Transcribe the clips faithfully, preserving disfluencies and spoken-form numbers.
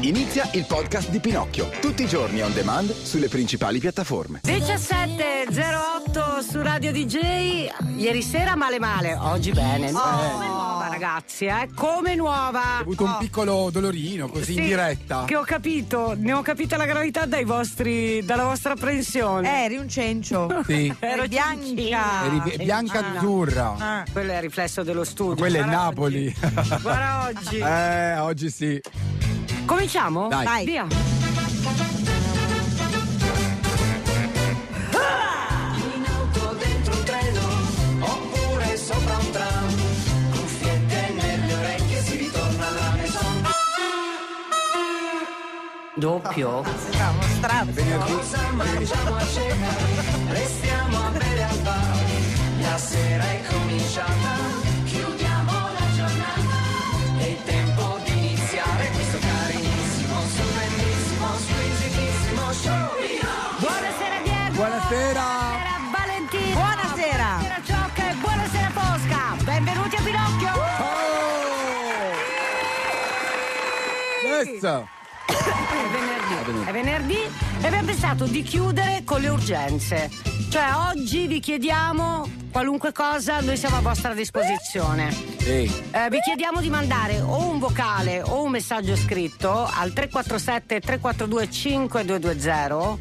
Inizia il podcast di Pinocchio, tutti i giorni on demand sulle principali piattaforme. diciassette e zero otto su Radio D J. Ieri sera male male, oggi bene. Oh. Come nuova, ragazzi, eh? Come nuova. Ho avuto oh. un piccolo dolorino così sì, in diretta. Che ho capito, ne ho capito la gravità dai vostri, dalla vostra apprensione. Eh, eri un cencio. Sì. Ero bianca. Eri bi- bianca Ah, no. azzurra. Ah. Quello è il riflesso dello studio. Quello è Guarda Napoli. oggi. Guarda oggi. Eh, oggi sì. Cominciamo? Dai. Vai. Via. In auto dentro un treno oppure sopra un tram, cuffiette nelle orecchie, si ritorna alla maison. Doppio. Bravo, strazzo. Venerdì. Cosa mangiamo a cena? Restiamo a bere al bar. La sera è cominciata, chiudiamo la giornata. È il tempo di iniziare questo carinissimo, stupendissimo, squisitissimo show. Buonasera Diego. Buonasera. Buonasera Valentina. Buonasera. Buonasera Ciocca e buonasera Posca. Benvenuti a Pinocchio. Oh! Yes. È venerdì. È venerdì e abbiamo pensato di chiudere con le urgenze. Cioè oggi vi chiediamo qualunque cosa, noi siamo a vostra disposizione. Sì. Eh, vi chiediamo di mandare o un vocale o un messaggio scritto al tre quattro sette tre quattro due cinque due due zero.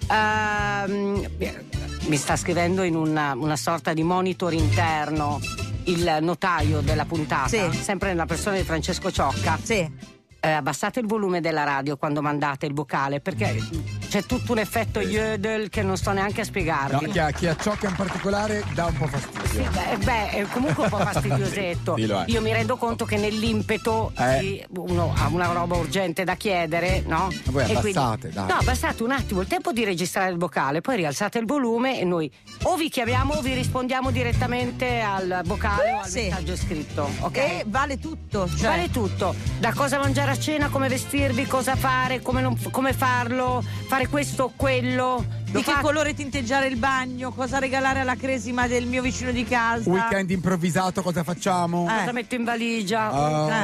Ehm, mi sta scrivendo in una, una sorta di monitor interno il notaio della puntata, Sì. sempre nella persona di Francesco Ciocca. Sì. Eh, abbassate il volume della radio quando mandate il vocale, perché c'è tutto un effetto yodel che non sto neanche a No, spiegarvi. chi, ha, chi ha ciò che in particolare dà un po' fastidio. Sì, beh, beh, è comunque un po' fastidiosetto. Dillo, eh. Io mi rendo conto che nell'impeto Eh. di- uno ha una roba urgente da chiedere, no? Ma voi E abbassate, dai. No, abbassate un attimo il tempo di registrare il vocale, poi rialzate il volume e noi o vi chiamiamo o vi rispondiamo direttamente al vocale o al Sì. messaggio scritto, ok? E vale tutto. Cioè, Vale tutto, da cosa mangiare a cena, come vestirvi, cosa fare, come, non- come farlo, fare questo o quello. Lo di che fa- colore tinteggiare il bagno, cosa regalare alla cresima del mio vicino di casa. Weekend improvvisato, cosa facciamo? Eh. cosa metto in valigia.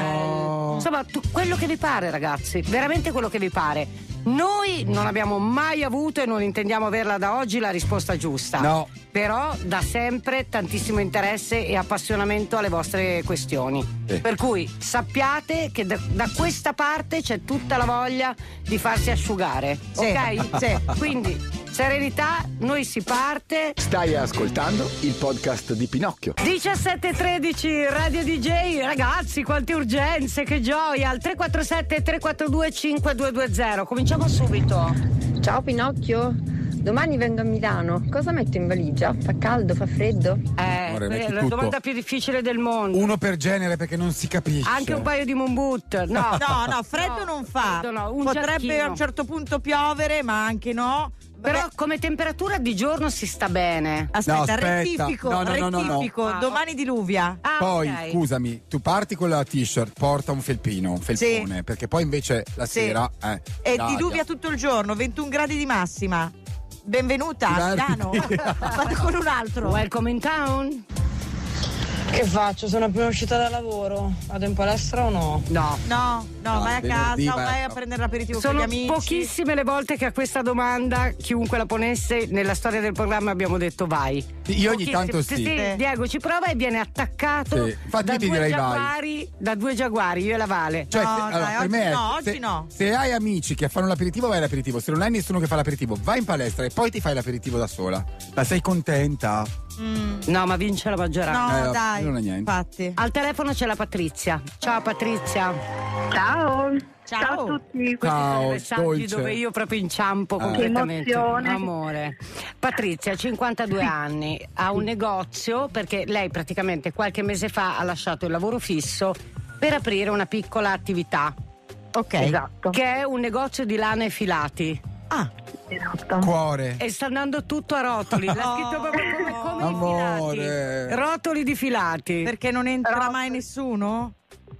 Oh. Eh, Insomma, tu- quello che vi pare, ragazzi, veramente quello che vi pare. Noi non abbiamo mai avuto e non intendiamo averla da oggi la risposta giusta. No. Però da sempre tantissimo interesse e appassionamento alle vostre questioni. Sì. Per cui sappiate che da, da questa parte c'è tutta la voglia di farsi asciugare. Sì. Ok? Sì. Quindi serenità, noi si parte. Stai ascoltando il podcast di Pinocchio. diciassette e tredici Radio D J, ragazzi, quante urgenze, che gioia! Al tre quattro sette tre quattro due cinque due due zero. Cominciamo subito. Ciao Pinocchio, domani vengo a Milano, cosa metto in valigia? Fa caldo, fa freddo? Eh, Amore, quella metti è la tutto. domanda più difficile del mondo. Uno per genere perché non si capisce. Anche un paio di moon boot. No, No, no, freddo No, non fa. freddo no, un Potrebbe giacchino. a un certo punto piovere, ma anche no. Però Vabbè, come temperatura di giorno si sta bene. aspetta, No, aspetta. rettifico, No, no, no, no, no. rettifico. Ah, Domani diluvia. Ah, Poi, ok. scusami, tu parti con la t-shirt, porta un felpino, un felpone, Sì. perché poi invece la Sì. sera eh, E l'aria. diluvia tutto il giorno, ventuno gradi di massima. Benvenuta a Gradi. Milano. Vado con un altro. Welcome in town. Che faccio? Sono appena uscita da lavoro. Vado in palestra o no? No. No, no, No, vai a venerdì casa o vai vai a- a prendere l'aperitivo Sono con gli amici. pochissime le volte che a questa domanda, chiunque la ponesse nella storia del programma, abbiamo detto vai. Io ogni Pochissime. tanto sì. Sì, Diego ci prova e viene attaccato Sì. Infatti da, io ti due direi vai. giaguari, da due giaguari, io e la Vale. Cioè, No, se- dai, allora, per oggi me è, no, oggi se, no. se hai amici che fanno l'aperitivo, vai all'aperitivo. Se non hai nessuno che fa l'aperitivo, vai in palestra e poi ti fai l'aperitivo da sola. Ma sei contenta? Mm, No, ma vince la maggioranza. no, Eh, dai. non è niente. Infatti. Al telefono c'è la Patrizia. Ciao Patrizia. Ciao. Ciao. a tutti. Ciao, Messaggi dolce. dove io proprio inciampo Ah. completamente. Che emozione. Amore. Patrizia, cinquantadue anni, ha un negozio perché lei praticamente qualche mese fa ha lasciato il lavoro fisso per aprire una piccola attività Ok. Esatto. che è un negozio di lana e filati. Ah, esatto. Cuore. E sta andando tutto a rotoli. L'ha scritto proprio come, come i Amore. filati. Rotoli di filati. perché non entra Però- mai nessuno?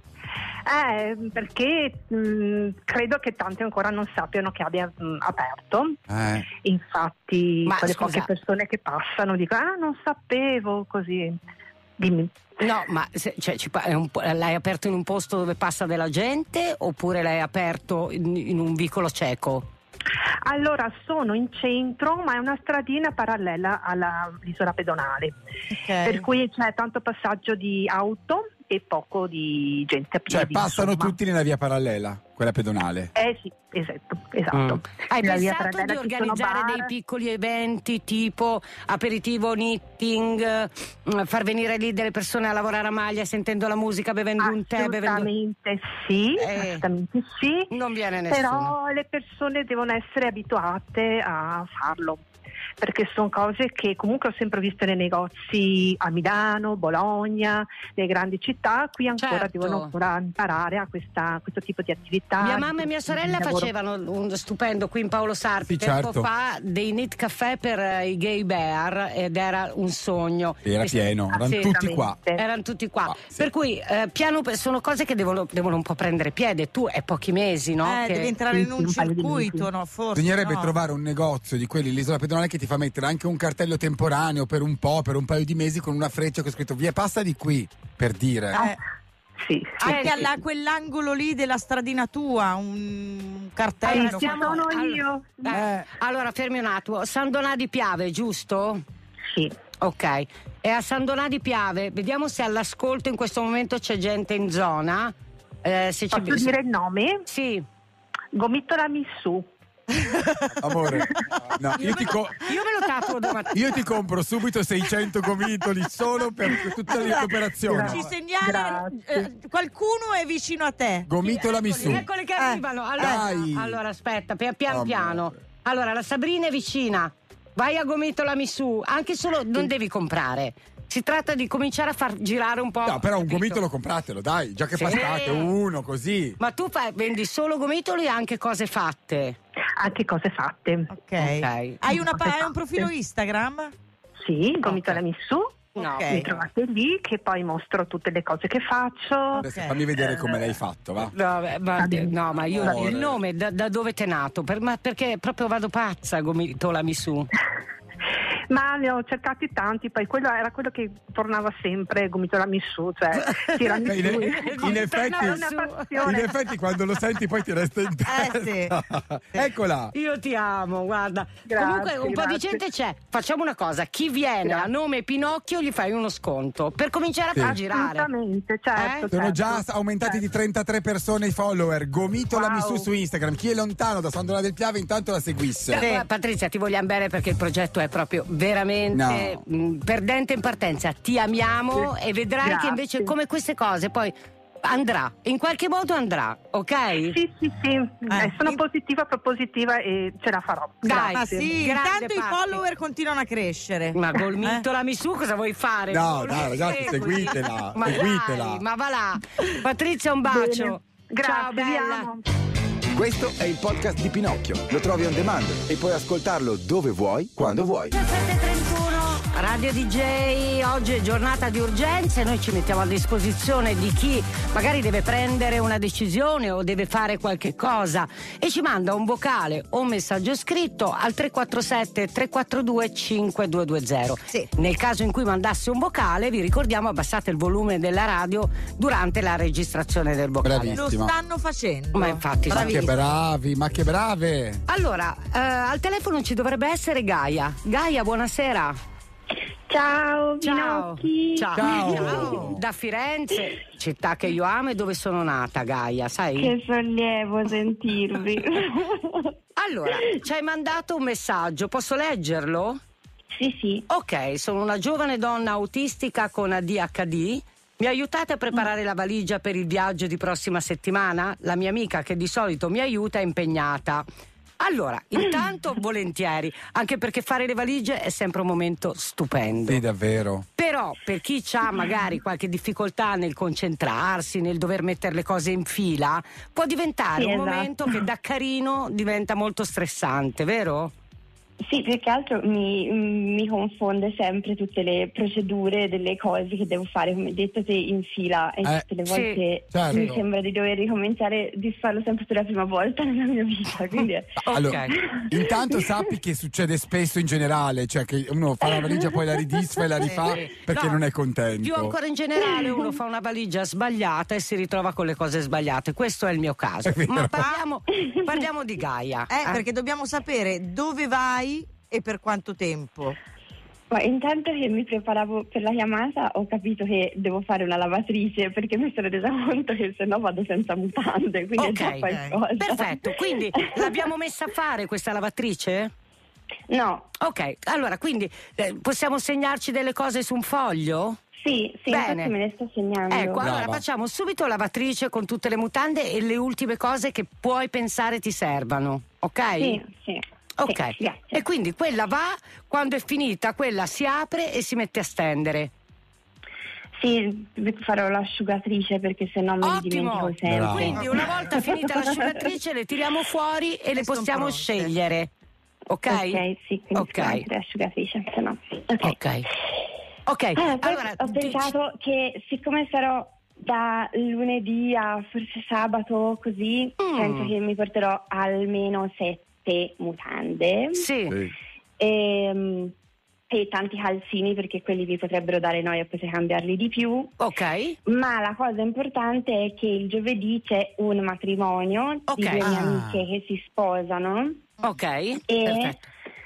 Eh, perché mh, credo che tanti ancora non sappiano che abbia mh, aperto. Eh. Infatti, Ma quelle scusa. poche persone che passano dicono: ah, non sapevo, così. Dimmi. No, ma se, cioè, ci pa- è un po', l'hai aperto in un posto dove passa della gente oppure l'hai aperto in, in un vicolo cieco? Allora, sono in centro, ma è una stradina parallela all'isola pedonale, Ok. per cui c'è tanto passaggio di auto e poco di gente a Cioè piedi. passano insomma. tutti nella via parallela, quella pedonale. Eh sì, esatto, esatto. Mm. Hai Nella via pensato parallela di ci sono organizzare bar. dei piccoli eventi tipo aperitivo, knitting, eh, far venire lì delle persone a lavorare a maglia sentendo la musica, bevendo un tè, bevendo... Assolutamente sì, Eh. assolutamente sì. Non viene nessuno. Però le persone devono essere abituate a farlo, perché sono cose che comunque ho sempre visto nei negozi a Milano, Bologna, nelle grandi città. Qui ancora Certo. devono ancora imparare a questa, questo tipo di attività. Mia di mamma e mia questo sorella lavoro. facevano un stupendo qui in Paolo Sarpi Sì, tempo certo. fa dei knit caffè per eh, i gay bear ed era un sogno. Era E- pieno, erano tutti Assolutamente. qua. Erano tutti qua. Ah, sì. Per cui eh, piano sono cose che devono, devono un po' prendere piede. Tu è pochi mesi, no? Eh, Che- devi entrare in Sì, un un paio di circuito, mesi. no? Forse. Bisognerebbe no. trovare un negozio di quelli l'isola pedonale che ti fa mettere anche un cartello temporaneo per un po', per un paio di mesi con una freccia che ho scritto via passa di qui, per dire. Eh, Sì, sì, anche sì. alla- quell'angolo lì della stradina tua, un Eh, cartello. ci siamo- sono allora- io. Eh, Allora, fermi un attimo. San Donà di Piave, giusto? Sì. Ok. E a San Donà di Piave, vediamo se all'ascolto in questo momento c'è gente in zona. Eh, se ci... Posso dire il nome? Sì. Gomittola Missù. Amore, no, io, ti co- Io me lo tatuo domattina. io ti compro subito seicento gomitoli solo per tutta l'operazione. Ci segnala Grazie. eh, qualcuno è vicino a te. Gomitola mi su. Eccole che arrivano. Allora, Dai. allora, aspetta, pia- piano Oh, piano. amore. Allora, la Sabrina è vicina. Vai a Gomitolami su. Anche solo non devi comprare. Si tratta di cominciare a far girare un po'. No, però un capito? gomitolo compratelo, dai, già che Sì. passate, uno così. Ma tu fai, vendi solo gomitoli e anche cose fatte. Anche cose fatte. Ok. Ok. Hai, una pa- Cose hai un fatte. profilo Instagram? Sì, Gomittola Missù. No. Ok. Mi trovate lì che poi mostro tutte le cose che faccio. Adesso fammi vedere come l'hai fatto, va. No, beh, ma, Va bene. no, ma io Amore. il nome da, da dove t'è nato? Per- ma perché proprio vado pazza, Gomitolami su. Ma ne ho cercati tanti, poi quello era quello che tornava sempre, Gomitola Missù, cioè tirami Beh, in, su. in effetti, È una passione. in effetti quando lo senti poi ti resta in testa. Eccola. Io ti amo, guarda. Grazie, Comunque un po' di grazie. gente c'è. Facciamo una cosa, chi viene Grazie. a nome Pinocchio gli fai uno sconto per cominciare a Sì. far girare. Assolutamente, certo. Eh? Sono certo. già aumentati di trentatré persone i follower. Gomitola Wow. mi su su Instagram. Chi è lontano da San Donà del Piave intanto la seguisse. Eh, Patrizia, ti vogliamo bene perché il progetto è proprio veramente No. mh, perdente in partenza. Ti amiamo e vedrai Grazie. che invece come queste cose poi andrà, in qualche modo andrà, ok? Sì, sì, sì, Eh, sono positiva, propositiva e ce la farò. Dai, Ma Grazie. sì, Grande intanto i Patti. follower continuano a crescere. Ma Eh? Golmitolami su, cosa vuoi fare? No, Non dai, mi ragazzi, segui. seguitela, Ma seguitela. dai, ma va là. Patrizia, un bacio. Bene. Ciao, Grazie, vi bella. amo. Questo è il podcast di Pinocchio. Lo trovi on demand e puoi ascoltarlo dove vuoi, quando vuoi. diciassette e trentuno, Radio D J, oggi è giornata di urgenza e noi ci mettiamo a disposizione di chi magari deve prendere una decisione o deve fare qualche cosa e ci manda un vocale o un messaggio scritto al tre quattro sette tre quattro due cinque due due zero. Sì. Nel caso in cui mandasse un vocale, vi ricordiamo abbassate il volume della radio durante la registrazione del vocale. Bravissima. Lo stanno facendo. Ma infatti, Ma che Bravissimi. bravi, ma che brave. Allora, eh, al telefono ci dovrebbe essere Gaia. Gaia, buonasera. Ciao, Ciao. Pinocchi. Ciao. Ciao. Da Firenze, città che io amo e dove sono nata, Gaia, sai? Che sollievo sentirvi. Allora, ci hai mandato un messaggio, posso leggerlo? Sì, sì. Ok, sono una giovane donna autistica con A D H D. Mi aiutate a preparare la valigia per il viaggio di prossima settimana? La mia amica che di solito mi aiuta è impegnata. Allora, intanto volentieri, anche perché fare le valigie è sempre un momento stupendo. Sì, davvero. Però per chi ha magari qualche difficoltà nel concentrarsi, nel dover mettere le cose in fila, può diventare Sì, un esatto. momento che da carino diventa molto stressante, vero? Sì, più che altro mi, mi confonde sempre tutte le procedure delle cose che devo fare, come detto te, in fila e Eh, tutte le sì, volte certo. mi sembra di dover ricominciare di farlo sempre per la prima volta nella mia vita, quindi è- Allora, Ok. intanto sappi che succede spesso in generale, cioè che uno fa la valigia poi la ridisfa e la rifà perché No, non è contento. Più ancora in generale uno fa una valigia sbagliata e si ritrova con le cose sbagliate. Questo è il mio caso. È vero. Ma parliamo, parliamo di Gaia. Eh, perché dobbiamo sapere dove vai e per quanto tempo. Ma intanto che mi preparavo per la chiamata ho capito che devo fare una lavatrice perché mi sono resa conto che se no vado senza mutande, quindi è già Ok, qualcosa. perfetto. Quindi l'abbiamo messa a fare questa lavatrice? No, Ok, allora quindi eh, possiamo segnarci delle cose su un foglio? sì, sì, Bene. infatti me ne sto segnando. Ecco, allora Brava. facciamo subito lavatrice con tutte le mutande e le ultime cose che puoi pensare ti servano, ok? Sì, sì. Ok, Sì, grazie. e quindi quella va, quando è finita quella si apre e si mette a stendere. Sì, farò l'asciugatrice perché sennò me li Ottimo, dimentico sempre. Brava. quindi una volta finita l'asciugatrice le tiriamo fuori e le E son possiamo pronte. scegliere, ok? Ok, sì, quindi Ok. anche l'asciugatrice, se no. Ok. Ok, ok, Eh, poi allora ho dici- pensato che siccome sarò da lunedì a forse sabato così, Mm. penso che mi porterò almeno sette mutande sì. Sì. e, e tanti calzini perché quelli vi potrebbero dare noia e potete cambiarli di più. Ok, Ma la cosa importante è che il giovedì c'è un matrimonio Ok. di due mie Ah. amiche che si sposano ok, perfetto.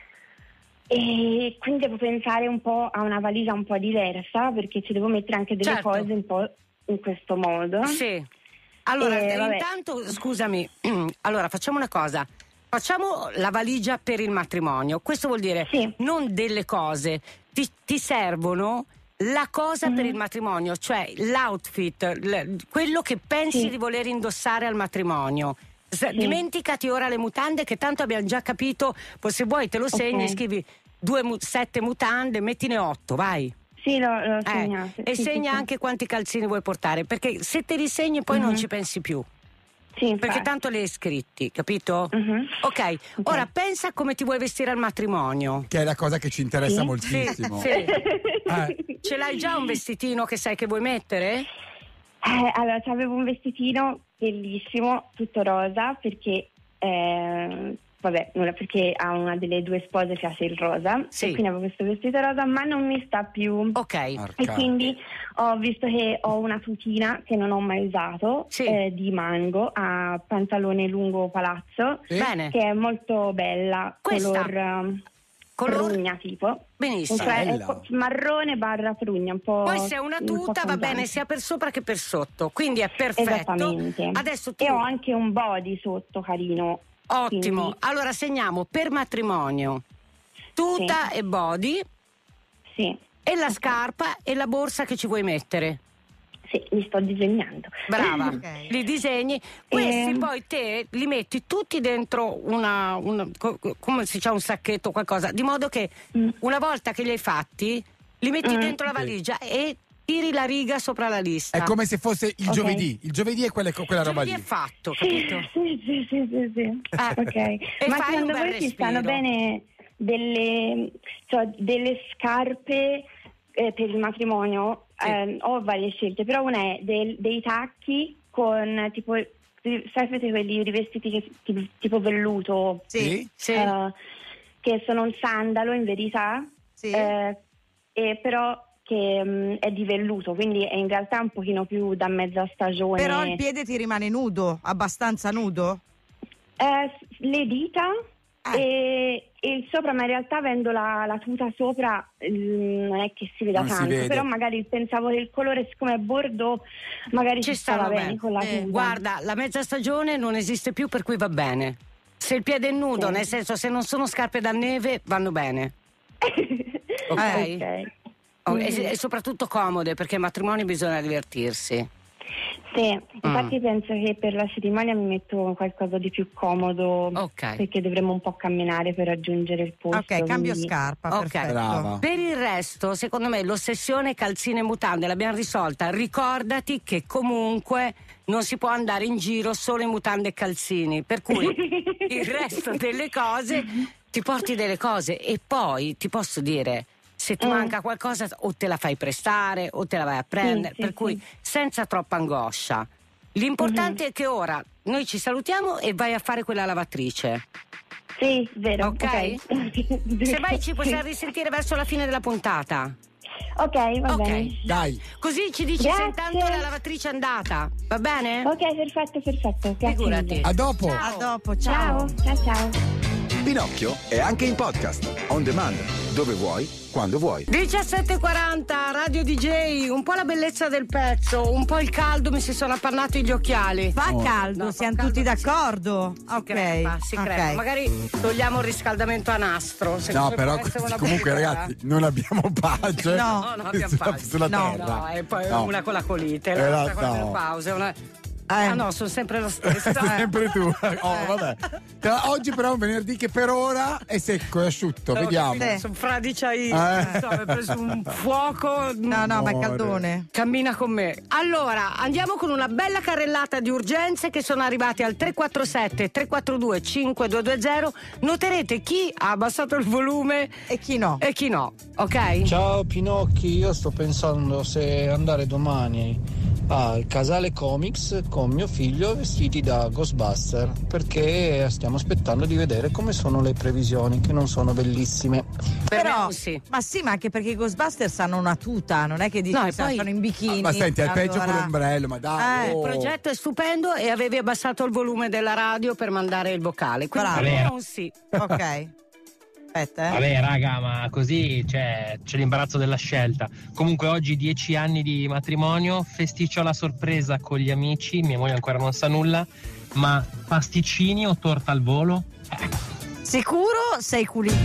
e quindi devo pensare un po' a una valigia un po' diversa perché ci devo mettere anche delle Certo. cose un po' in questo modo. Sì. Allora, Eh, eh, vabbè. intanto, scusami, allora facciamo una cosa. Facciamo la valigia per il matrimonio. Questo vuol dire Sì. non delle cose, ti, ti servono la cosa Mm-hmm. per il matrimonio, cioè l'outfit, l- quello che pensi Sì. di voler indossare al matrimonio. S- Dimenticati ora le mutande che tanto abbiamo già capito, poi se vuoi te lo segni, Ok. scrivi due mu- sette mutande, mettine otto, vai. Sì, l'ho, l'ho Eh, segnato. e Sì, segna sì, sì. anche quanti calzini vuoi portare, perché se te li segni poi non Mhm. ci pensi più, Sì, infatti. perché tanto li hai scritti, capito? Mhm. Ok, ora pensa come ti vuoi vestire al matrimonio. Che è la cosa che ci interessa Sì. moltissimo. Sì. Eh, Ce l'hai già un vestitino che sai che vuoi mettere? Eh, allora, avevo un vestitino bellissimo, tutto rosa, perché eh, vabbè, nulla, perché a una delle due spose piace il rosa, Sì. e quindi avevo questo vestito rosa, ma non mi sta più. Ok, E Arca. quindi ho visto che ho una tutina che non ho mai usato, Sì. eh, di mango, a pantalone lungo palazzo, Sì? bene. che è molto bella, Questa? color, um, Color? prugna tipo. Benissimo. Cioè, è Bella. co- marrone barra prugna, un po'. Poi se è una un po' tuta va fondante. bene sia per sopra che per sotto, quindi è perfetto. Esattamente. Adesso tu... E ho anche un body sotto carino. Ottimo, quindi- allora segniamo per matrimonio tuta e body Sì, e la scarpa e la borsa che ci vuoi mettere. sì, li sto disegnando. Brava, Ok. li disegni, questi Ehm. poi te li metti tutti dentro una, una co- co- come si dice, un sacchetto o qualcosa, di modo che Mm. una volta che li hai fatti li metti Mm. dentro la valigia e tiri la riga sopra la lista. È come se fosse il Ok. giovedì. Il giovedì è quella, quella roba Giovedì lì. è fatto, Sì, capito? sì, sì, sì, sì, sì. Ah. Ok. E Ma fai un secondo bel voi ci stanno respiro. bene delle, cioè, delle scarpe eh, per il matrimonio? Sì. Eh, ho varie scelte, però una è del- dei tacchi con tipo, sapete quelli rivestiti che- tipo, tipo velluto, Sì, Sì. eh, che sono un sandalo in verità, sì. eh, e però che mh, è di velluto, quindi è in realtà un pochino più da mezza stagione. Però il piede ti rimane nudo, abbastanza nudo? Eh, le dita Ah. e, e il sopra, ma in realtà avendo la, la tuta sopra mm, non è che si veda Non si tanto, vede. però magari pensavo che il colore, siccome è bordeaux, magari ci, Ci stava stanno bene bene. con la Eh, tuta. Guarda, la mezza stagione non esiste più, per cui va bene. Se il piede è nudo, Sì. nel senso se non sono scarpe da neve, vanno bene. Ok? Ok. Oh, Mhm. e, e soprattutto comode, perché ai matrimoni bisogna divertirsi. Sì, Mm. infatti penso che per la cerimonia mi metto qualcosa di più comodo, Ok. perché dovremo un po' camminare per raggiungere il posto. Ok, cambio quindi- scarpa, Ok. perfetto. Brava. Per il resto, secondo me, l'ossessione calzine e mutande l'abbiamo risolta. Ricordati che comunque non si può andare in giro solo in mutande e calzini, per cui il resto delle cose ti porti delle cose e poi ti posso dire, se ti Mm. manca qualcosa o te la fai prestare o te la vai a prendere, Sì, sì, per sì. cui senza troppa angoscia. L'importante Mhm. è che ora noi ci salutiamo e vai a fare quella lavatrice. Sì, vero. Ok? Ok. Se vai ci possiamo Sì. risentire verso la fine della puntata. Ok, va Ok. bene. Dai. Così ci dici Grazie. se intanto la lavatrice è andata, va bene? Ok, perfetto, perfetto. Grazie Figurati. mille. A dopo. A dopo, ciao. Ciao, ciao, ciao. Pinocchio è anche in podcast, on demand, dove vuoi, quando vuoi. diciassette e quaranta, Radio D J, un po' la bellezza del pezzo, un po' il caldo, mi si sono appannati gli occhiali. Fa Oh. caldo, No, siamo fa tutti caldo, sì. d'accordo. Si Ok. crepa, si ok. crepa. Magari togliamo il riscaldamento a nastro. Se No, potrebbe però essere una comunque buona idea. ragazzi, non abbiamo pace. No, No, non abbiamo sulla, pace. sulla No. terra. No, e poi No. una con la colite, Eh, l'altra con la no. menopausa, una... Eh. Ah no, sono sempre lo stesso. Sei sempre tu. Oh, vabbè. Oggi però è un venerdì che per ora è secco, è asciutto, vediamo. Sì. Sono fradicia io, Eh. non so, ho preso un fuoco. No, no, ma è Amore. caldone. Cammina con me. Allora, andiamo con una bella carrellata di urgenze che sono arrivate al tre quattro sette tre quattro due cinque due due zero. Noterete chi ha abbassato il volume E chi no? e chi no, ok? Ciao Pinocchi, io sto pensando se andare domani al Casale Comics con mio figlio vestiti da Ghostbuster, perché stiamo aspettando di vedere come sono le previsioni, che non sono bellissime. Per Però, me un sì. ma sì, ma anche perché i Ghostbusters hanno una tuta, non è che dici No, che e poi- sono in bikini. Ma senti, è peggio allora- con l'ombrello, ma dai. Eh, oh. Il progetto è stupendo e avevi abbassato il volume della radio per mandare il vocale. Quindi Bravo. per me un sì. Ok. Aspetta, eh. Vabbè raga, ma così cioè, c'è l'imbarazzo della scelta. Comunque oggi dieci anni di matrimonio, festiccio alla sorpresa con gli amici, mia moglie ancora non sa nulla, ma pasticcini o torta al volo? Sicuro sei culino.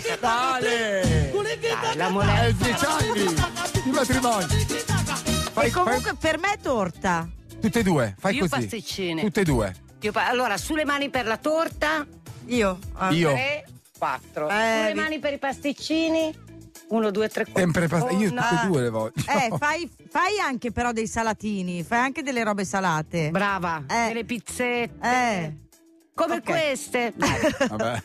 Dale! Dai, la È molestia. dieci anni di matrimonio. Fai, E comunque per me è torta. fai- tutte e due, fai Io così. pasticcini. Tutte e due. Io pa- allora, sulle mani per la torta, Io. ah. Io. tre, quattro. Eh, sulle vi- mani per i pasticcini, uno, due, tre, quattro. Sempre pasta. Io no. tutte e due le voglio. Eh, fai, fai anche però dei salatini, fai anche delle robe salate. Brava, Eh. delle pizzette. Eh. Come Ok. queste. Dai. Vabbè.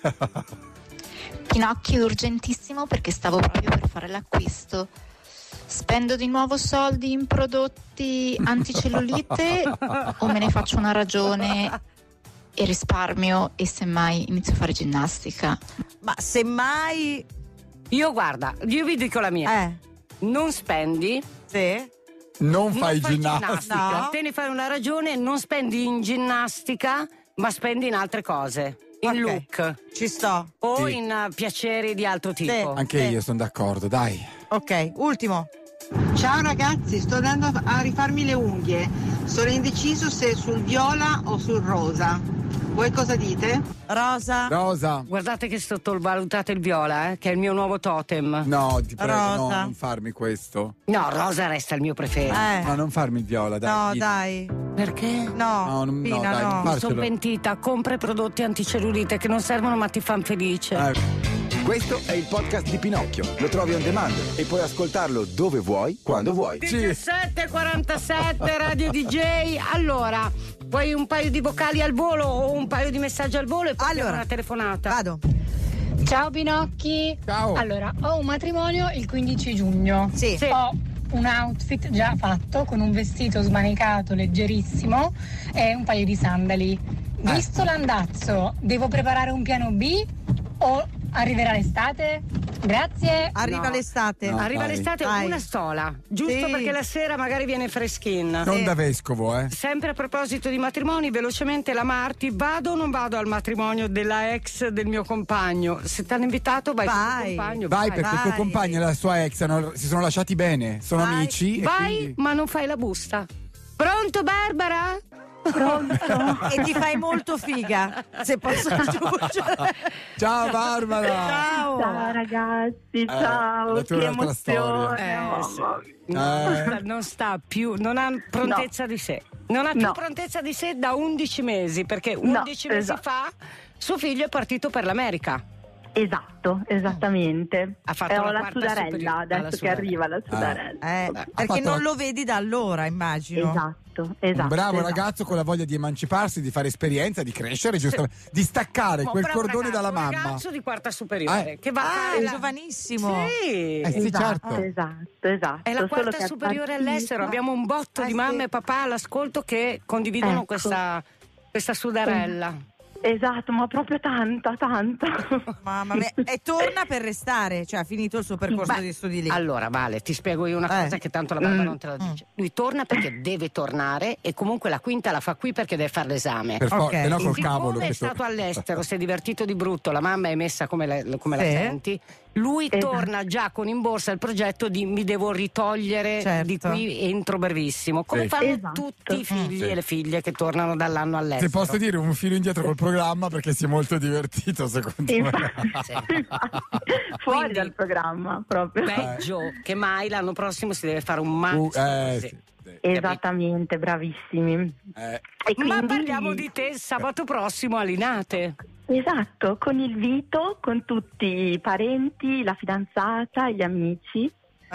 Pinocchio urgentissimo perché stavo proprio per fare l'acquisto. Spendo di nuovo soldi in prodotti anticellulite o me ne faccio una ragione e risparmio e semmai inizio a fare ginnastica? Ma semmai. Io guarda, io vi dico la mia. Eh. Non spendi, Sì. Non fai non fai ginnastica. No. Te ne fai una ragione, non spendi in ginnastica, ma spendi in altre cose. In Ok. look Ci sto. o Sì. in uh, piaceri di altro tipo. Anche Sì. io sono d'accordo, dai. Ok, ultimo. Ciao ragazzi, sto andando a rifarmi le unghie. Sono indeciso se sul viola o sul rosa. Voi cosa dite? Rosa. Rosa. Guardate che sottovalutate il viola, eh, che è il mio nuovo totem. No, ti prego, no, Rosa. non farmi questo. No, rosa resta il mio preferito. Eh. No, non farmi il viola, dai. No, Dì- dai. Perché? No, No, non- no, Pina, dai, no. non Mi farcelo. sono pentita, compra i prodotti anticellulite che non servono ma ti fanno felice. Eh, Questo è il podcast di Pinocchio. Lo trovi on demand e puoi ascoltarlo dove vuoi, quando vuoi. diciassette e quarantasette Radio D J. Allora, vuoi un paio di vocali al volo o un paio di messaggi al volo e poi abbiamo Allora, una telefonata? Vado. Ciao Pinocchi. Ciao. Allora, ho un matrimonio il quindici giugno. Sì. Sì. Ho un outfit già fatto con un vestito smanicato leggerissimo e un paio di sandali. Visto l'andazzo, devo preparare un piano B o arriverà l'estate? Grazie. Arriva No. l'estate. No. Arriva dai. l'estate, Dai. una sola, giusto Sì. perché la sera magari viene freschin. non da vescovo, eh. Sempre a proposito di matrimoni, velocemente la Marti, vado o non vado al matrimonio della ex del mio compagno? Se ti hanno invitato vai, con il Vai. tuo compagno. Vai, perché il tuo vai. compagno e la sua ex hanno- si sono lasciati bene, sono Vai. amici. e Vai, quindi- ma non fai la busta. Pronto Barbara? E ti fai molto figa, se posso aggiungere. Ciao Barbara! Ciao. Ciao ragazzi, Eh, ciao, la tua che è un'altra storia. emozione. Eh, mamma sì. mia. Eh. Non sta più, non ha prontezza di sé. Non ha più No. prontezza di sé da undici mesi, perché undici mesi esatto. fa suo figlio è partito per l'America. Esatto, esattamente. Ha fatto Eh, ho la la quarta sudarella, superiore- adesso alla che sudarella. arriva la sudarella. Eh, Ha perché fatto non la- lo vedi da allora, immagino. Esatto, esatto. Un bravo esatto. ragazzo con la voglia di emanciparsi, di fare esperienza, di crescere, giustamente, di staccare Ma quel bravo cordone ragazzo, dalla un mamma. ragazzo di quarta superiore Eh. che va a Ah, fare è la- giovanissimo. Sì. Eh sì, Esatto, certo. esatto, esatto. È la Solo quarta che è superiore partita- all'estero, abbiamo un botto Eh, di sì. mamme e papà all'ascolto che condividono Ecco. questa, questa sudarella. Esatto, ma proprio tanta, tanta. Mamma mia. E torna per restare, cioè ha finito il suo percorso Beh, di studi lì. Allora, Vale, ti spiego io una Eh. cosa che tanto la barba Mm. non te la dice. Lui torna perché deve tornare e comunque la quinta la fa qui perché deve fare l'esame. Per forza, Ok. se no E col siccome cavolo. è che stato so- all'estero, si è divertito di brutto, la mamma è messa come la, come la Sì. senti, lui Esatto. torna già con in borsa il progetto di mi devo ritogliere Certo. di qui entro brevissimo, come Sì. fanno Esatto. tutti i figli Sì. e le figlie che tornano dall'anno all'estero. Se posso dire un filo indietro col programma perché si è molto divertito secondo me. Infatti, Sì. fuori Quindi- dal programma proprio. Peggio che mai l'anno prossimo si deve fare un max. Uh, eh, così. sì, sì. Esattamente, bravissimi. Eh, E Ma quindi- parliamo di te sabato prossimo a Linate. Esatto, con il Vito, con tutti i parenti, la fidanzata, gli amici,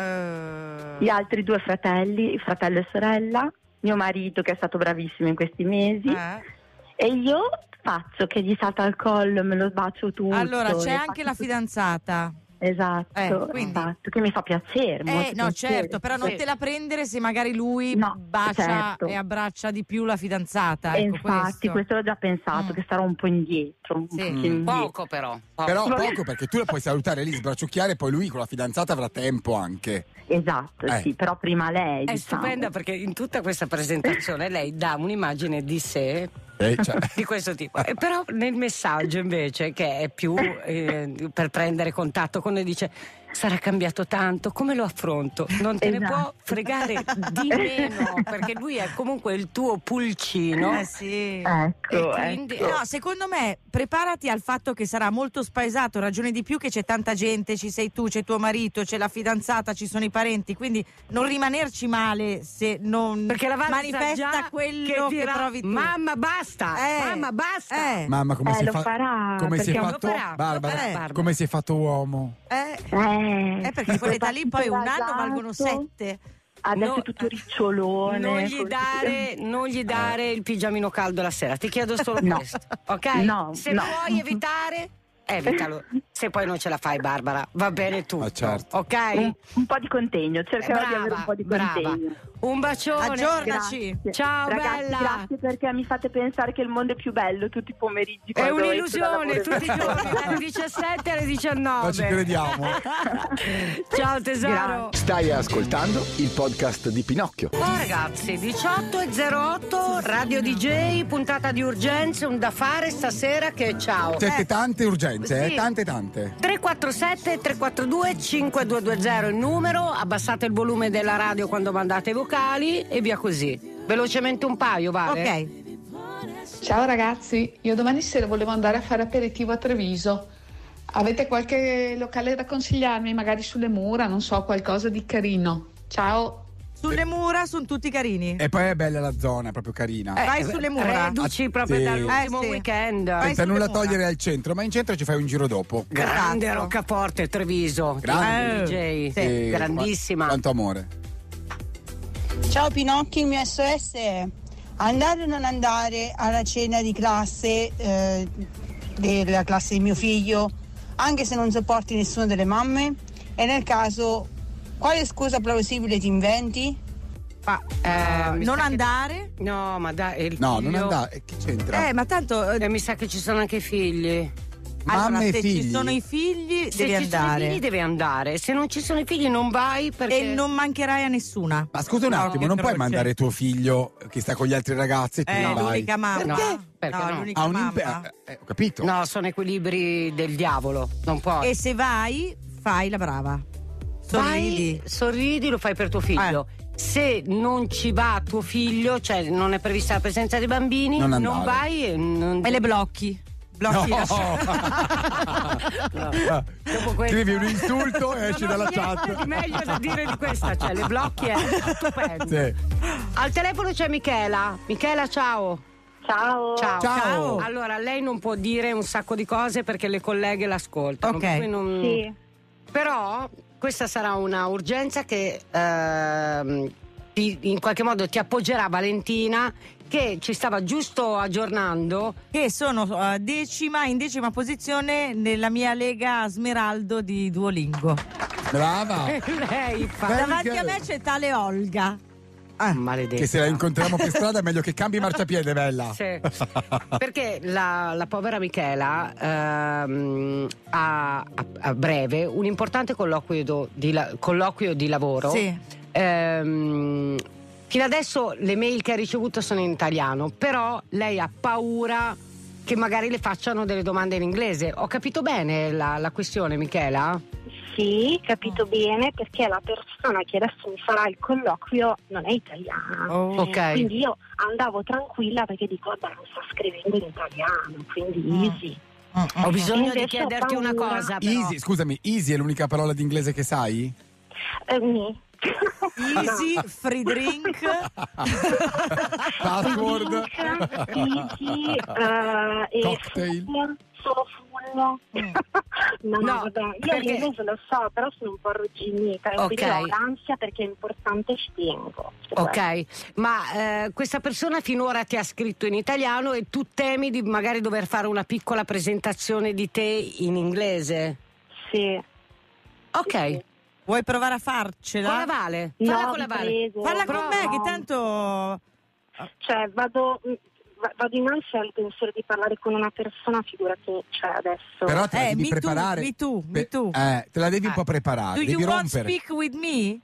Eh, gli altri due fratelli, fratello e sorella, mio marito che è stato bravissimo in questi mesi eh. e io faccio che gli salta al collo, me lo sbacio tutto. Allora c'è e anche faccio la tutto- fidanzata. Esatto, Eh, quindi- esatto, che mi fa piacere. Eh, molto no, piacere. certo, però non Sì. te la prendere se magari lui No, bacia certo. e abbraccia di più la fidanzata. E Ecco, infatti, questo. questo l'ho già pensato, Mm. che sarò un po' indietro. Un Sì. pochino indietro. Poco però. poco. Però Vabbè. poco perché tu la puoi salutare lì, sbracciucchiare e poi lui con la fidanzata avrà tempo anche. Esatto, Eh. sì, però prima lei. È diciamo. stupenda perché in tutta questa presentazione lei dà un'immagine di sé Eh, cioè, di questo tipo. E però nel messaggio invece, che è più eh, per prendere contatto con noi, dice sarà cambiato tanto, come lo affronto? Non te ne Esatto. può fregare di meno, perché lui è comunque il tuo pulcino. Eh sì. Ecco, E quindi- ecco. No, secondo me preparati al fatto che sarà molto spaesato, ragione di più che c'è tanta gente, ci sei tu, c'è tuo marito, c'è la fidanzata, ci sono i parenti, quindi non rimanerci male se non Perché la Val sa manifesta già quello che, dirà, provi tu. mamma basta, Eh, mamma basta. eh, mamma come Eh, si lo fa farà, come si è perché- fatto Lo farà, Barbara, lo farà, Barbara. come si è fatto uomo? eh, Eh, eh, perché quell'età lì poi un anno valgono sette. Adesso No, è tutto ricciolone. Non gli, così. dare, non gli dare il pigiamino caldo la sera, ti chiedo solo No. questo, ok? No, Se no. vuoi evitare, evitalo. Se poi non ce la fai, Barbara, va bene tutto, Ma certo. ok? Un, un po' di contegno, cercherò di avere Brava, un po' di brava. contegno. Un bacione. Aggiornaci. Grazie. Ciao, Ragazzi, bella. grazie perché mi fate pensare che il mondo è più bello tutti i pomeriggi. È quando un'illusione, esco dal tutti i lavoro. giorni, dalle diciassette alle diciannove. Ma ci crediamo. Ciao tesoro. Stai ascoltando il podcast di Pinocchio. Oh ragazzi, diciotto e zero otto, Radio D J, puntata di urgenze, un da fare stasera che ciao. Siete tante urgenze, Sì. eh? Tante tante. tre quattro sette tre quattro due cinque due due zero il numero, abbassate il volume della radio quando mandate i vocali e via così. Velocemente un paio, vale? Ok. Ciao ragazzi, io domani sera volevo andare a fare aperitivo a Treviso. Avete qualche locale da consigliarmi? Magari sulle mura, non so, qualcosa di carino. Ciao. Sulle mura sono tutti carini. E poi è bella la zona, è proprio carina. Eh, vai sulle mura. Reduci proprio Sì. dall'ultimo Eh, sì. weekend. Vai Senza sulle nulla mura. togliere al centro, ma in centro ci fai un giro dopo. Grande Esatto. roccaforte, Treviso. Grande. D J. Sì, Grandissima. qua- Quanto amore. Ciao Pinocchio, il mio S O S è andare o non andare alla cena di classe eh, della classe di mio figlio, anche se non sopporti nessuna delle mamme? E nel caso, quale scusa plausibile ti inventi? Ma Eh, mi non sa che- andare? No, ma dai, il No, figlio- non andare. E chi c'entra? Eh, ma tanto eh, Eh, mi sa che ci sono anche i figli. allora, Mamme e se figli. ci sono i figli Se devi ci sono i andare. figli devi andare. Se non ci sono i figli non vai perché... E non mancherai a nessuna. Ma scusa un No, attimo, che non puoi croce. mandare tuo figlio che sta con gli altri ragazzi e tu Eh, non vai? l'unica mamma. Perché? Perché no, no? l'unica Ha un mamma. impe- eh, ho capito. No, sono equilibri del diavolo. Non puoi. E se vai, fai la brava. Sorridi. Vai, sorridi, lo fai per tuo figlio. Se non ci va tuo figlio, cioè non è prevista la presenza dei bambini, Non non, andare. vai e non... E le blocchi. Blocchi la- No. Dopo questo- Scrivi un insulto e esci Non ho dalla niente chat. di meglio da dire di questa, cioè le blocchi è stupendo. Sì. Al telefono c'è Michela. Michela, ciao. Ciao. Ciao. Ciao. Allora, lei non può dire un sacco di cose perché le colleghe l'ascoltano. Ok. per cui non- Sì. Però questa sarà una urgenza che ehm, ti- in qualche modo ti appoggerà Valentina, che ci stava giusto aggiornando. Che sono uh, decima, in decima posizione nella mia lega Smeraldo di Duolingo. Brava. Lei fa Beh, Davanti Michele. a me c'è tale Olga. ah, maledetta. Che se la incontriamo per strada è meglio che cambi marciapiede, Bella. Sì. Perché la, la povera Michela ehm, ha a, a breve un importante colloquio, do- di, la- colloquio di lavoro. Sì. Ehm, fino adesso le mail che ha ricevuto sono in italiano, però lei ha paura che magari le facciano delle domande in inglese. Ho capito bene la, la questione, Michela? Sì, capito bene, perché la persona che adesso mi farà il colloquio non è italiana. Oh. Ok. Quindi io andavo tranquilla perché dico, vabbè, non sta scrivendo in italiano, quindi easy. Ho bisogno di Invece ho chiederti una paura. cosa, però. Easy, scusami, easy è l'unica parola d'inglese che sai? Eh, mi. Easy, free drink. Password. Easy, eh, e Cocktail. full, solo full. No, no, No, vabbè, io perché- l'inglese lo so, però sono un po' arrugginita, e quindi Ok. ho l'ansia perché è importante, ci tengo. Ok, ma eh, questa persona finora ti ha scritto in italiano e tu temi di magari dover fare una piccola presentazione di te in inglese? Sì. Ok. Vuoi provare a farcela? Con la Vale? No, Falla con la vi Vale. prego. Falla con No, me, no. che tanto. Cioè, vado, va- vado in ansia al pensiero di parlare con una persona, figurati, cioè adesso. Però te la Eh, devi me too, preparare. me too, me Pe- too. eh, te la devi un Ah. po' preparare, Do devi you want to rompere. speak with me?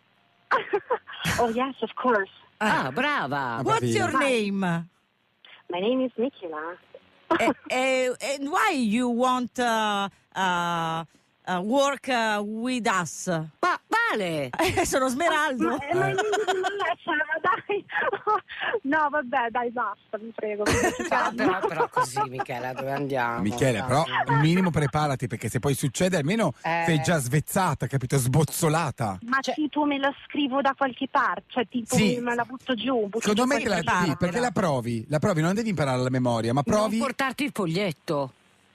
Oh yes, of course. Ah, brava. Ah, What's bravina. your name? My name is Nicola. Eh, eh, and why you want uh, uh, uh, work uh, with us? Ma Vale! Eh, sono Smeraldo. Ma, ma io non la so, dai. No, vabbè, dai, basta, vi prego. Ah, però, però così, Michela, dove andiamo? Michele, Dai. però un minimo preparati, perché se poi succede almeno Eh. sei già svezzata, capito? Sbozzolata. Ma tipo me la scrivo da qualche parte, cioè tipo Sì. me la butto giù. Butto Secondo giù me te la, qualche sì, parte. perché la provi, la provi, non devi imparare la memoria, ma provi. Non portarti il foglietto.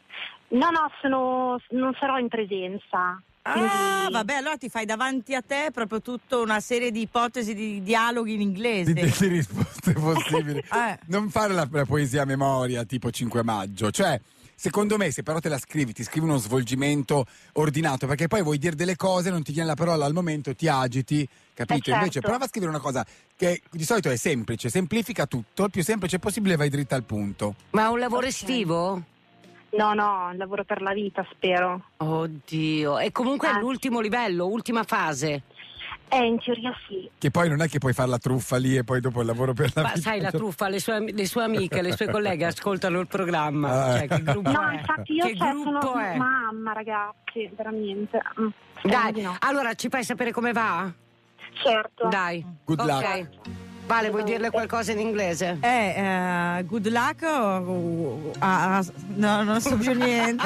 No, no, sono, non sarò in presenza. Quindi... Ah, vabbè, allora ti fai davanti a te proprio tutta una serie di ipotesi di dialoghi in inglese. Di, di risposte possibili. Eh. Non fare la, la poesia a memoria tipo cinque maggio, cioè secondo me se però te la scrivi, ti scrivi uno svolgimento ordinato, perché poi vuoi dire delle cose, non ti viene la parola al momento, ti agiti, capito? Eh, certo. Invece prova a scrivere una cosa che di solito è semplice, semplifica tutto, il più semplice possibile e vai dritta al punto. Ma è un lavoro Ok. estivo? No, no, lavoro per la vita, spero. Oddio. E comunque è Ah. l'ultimo livello, ultima fase. Eh, in teoria sì. Che poi non è che puoi fare la truffa lì e poi dopo il lavoro per la Ma vita. sai, la truffa, le sue, le sue amiche, le sue colleghe ascoltano il programma. Ah. Cioè, che gruppo No, è? infatti io Che cioè, gruppo sono è? mamma, ragazzi, veramente. Mm, spero Dai, di no. allora ci fai sapere come va? Certo. Dai. Good Ok. luck. Vale, vuoi dirle qualcosa in inglese? Eh, eh, good luck. o- ah, ah, no, non so più niente.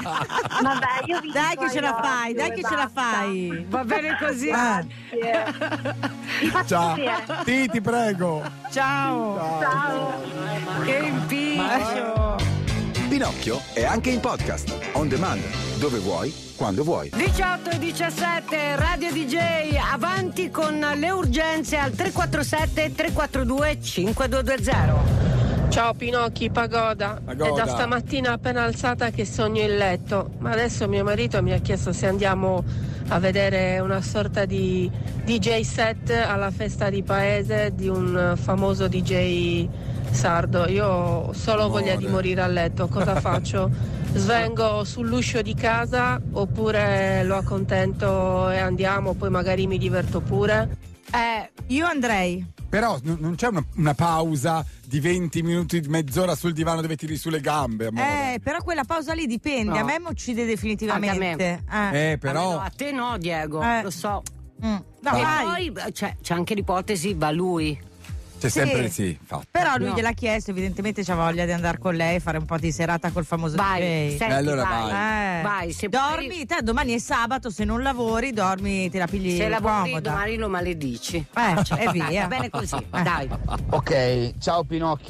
Vabbè, io vi Dai dico che ce I la love fai, you dai e che ce la basta. fai. Va bene così. Ah, Grazie. Vi faccio Ciao. sapere. Sì, ti prego. ciao. Ciao. Che impiccio. Pinocchio è anche in podcast, on demand, dove vuoi, quando vuoi. diciotto e diciassette, Radio D J, avanti con le urgenze al tre quattro sette tre quattro due cinque due due zero. Ciao Pinocchi, Pagoda. Pagoda. È da stamattina appena alzata che sogno il letto, ma adesso mio marito mi ha chiesto se andiamo a vedere una sorta di D J set alla festa di paese di un famoso D J sardo. Io ho solo Amore. voglia di morire a letto, cosa faccio? Svengo sull'uscio di casa oppure lo accontento e andiamo, poi magari mi diverto pure? Eh, io andrei. Però n- non c'è una, una pausa di venti minuti, mezz'ora sul divano dove tiri sulle gambe, amore. Eh, però quella pausa lì dipende. No. A me mi uccide definitivamente. Anche Eh. Eh, però... A te no, Diego, Eh. lo so. Mm. No, e vai. poi c'è, c'è anche l'ipotesi, va lui. C'è Sì. sempre sì, infatti. Però lui No. gliel'ha chiesto, evidentemente c'ha voglia di andare con lei, fare un po' di serata col famoso Vai, D J. senti, E allora vai. vai. Eh. Vai, se dormi, puoi- te domani è sabato, se non lavori, dormi, te la pigli Se lavori comoda. domani lo maledici. Eh, e via. Va bene così, Eh. dai. Ok, ciao Pinocchi.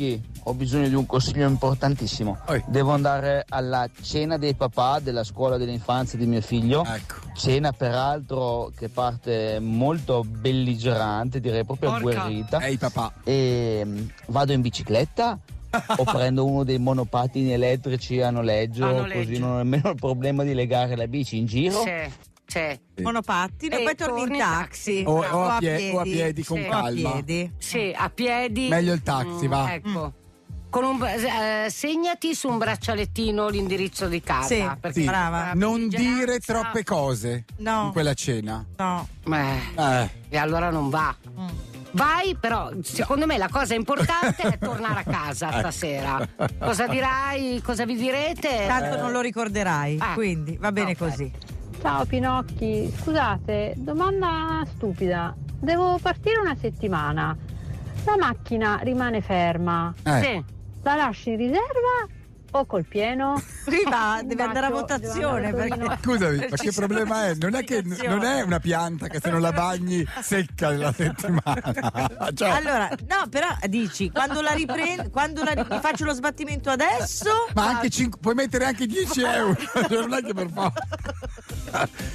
ho bisogno di un consiglio importantissimo. Oi. Devo andare alla cena dei papà della scuola dell'infanzia di mio figlio. Ecco. Cena peraltro che parte molto belligerante, direi proprio Porca. agguerrita. Ehi papà. E mm, vado in bicicletta o prendo uno dei monopattini elettrici a noleggio, A noleggio. così non ho nemmeno il problema di legare la bici in giro. Sì. C'è. Monopattino e, E poi torni in torni in taxi. O, Bravo. o a pie- o a piedi con Sì. calma. A piedi. Sì, a piedi. Meglio il taxi, Mm, va. Ecco. Con un, eh, segnati su un braccialettino l'indirizzo di casa. Sì, perché Sì. brava. Non dire vigilanza- troppe cose No. in quella cena. No. Eh, Eh. e allora non va. Mm. Vai, però secondo me la cosa importante è tornare a casa Ecco. stasera. Cosa dirai? Cosa vi direte? Tanto non lo ricorderai, Ah. quindi va bene Ok. così. Ciao Pinocchi, scusate, domanda stupida. Devo partire una settimana. La macchina rimane ferma. Eh. Sì. La lascio in riserva o col pieno? Prima Un deve andare a bacio, votazione. devo andare a Perché... Scusami, ma Ci che sono problema è? Non è che non è una pianta che se non la bagni secca nella settimana. Cioè, Allora, no, però dici, quando la riprendo, quando la ri- faccio lo sbattimento adesso. ma anche cinque, puoi mettere anche dieci euro. Cioè, non è che per forza.